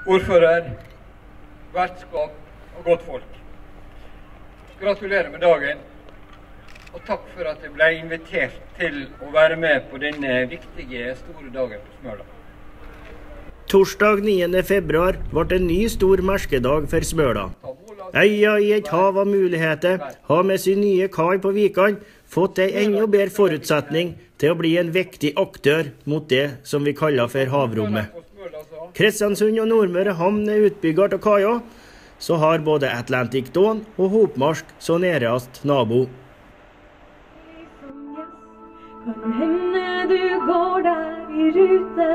ordfører, vertskap og godt folk. Gratulerer med dagen, og takk for at jeg ble invitert til å være med på denne viktige, store dagen på Smøla. Torsdag 9. februar ble en ny stor merkedag for Smøla. Øya i et hav av muligheter har med sin nye kai på Vikan fått en enda bedre forutsetning til å bli en viktig aktør mot det som vi kaller for havrommet. Kristiansund og Nordmøre havn er utbygger av kaia, så har både Atlantic Dawn og Hopmarsk så nærest nabo. Kan hende du går der i rute.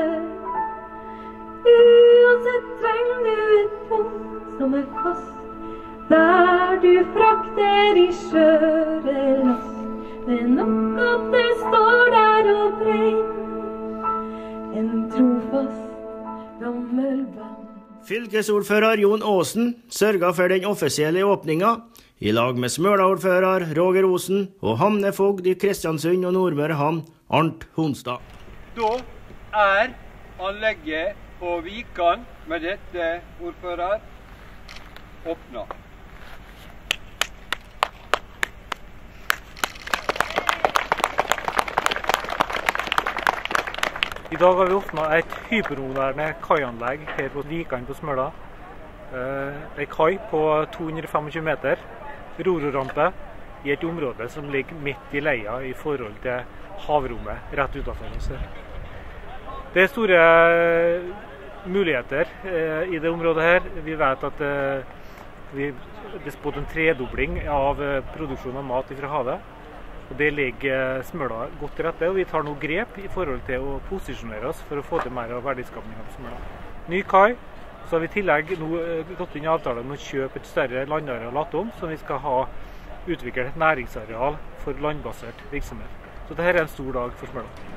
Uansett trenger du et punkt som er fast, der du frakter i skjøre last. Det er nok at det står der og brenner, en trofast gammel venn. Fylkesordfører Jon Aasen sørget for den offisielle åpninga, i lag med Smøla-ordfører Roger Osen og havnefogd i Kristiansund og Nordmøre havn, Arnt Honstad. Da er anlegget på Vikan med dette, ordfører, åpnet. I dag har vi åpnet et hypermoderne kaianlegg her på Vikan på Smøla. En kai på 225 meter, rororampe i et område som ligger midt i leia i forhold til havrommet rett utenfor oss. Det er store muligheter i det området her. Vi vet at det er spådd en tredobling av produksjon av mat fra havet. Og det ligger Smøla godt til rette, og vi tar nå grep i forhold til å posisjonere oss for å få til mer av verdiskapningen på Smøla. Ny kai, så har vi i tillegg nå gått inn i avtale om å kjøpe et større landareal Latom, som vi skal ha utviklet et næringsareal for landbasert virksomhet. Så dette er en stor dag for Smøla.